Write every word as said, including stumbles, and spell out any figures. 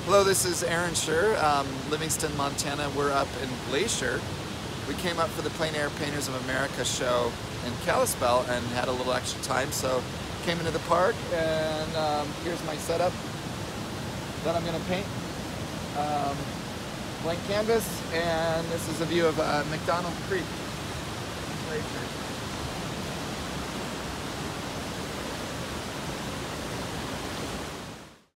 Hello, this is Aaron Schuerr, um, Livingston, Montana. We're up in Glacier. We came up for the Plein Air Painters of America show in Kalispell and had a little extra time, so came into the park, and um, here's my setup that I'm going to paint. Um, blank canvas, and this is a view of uh, McDonald Creek. Glacier.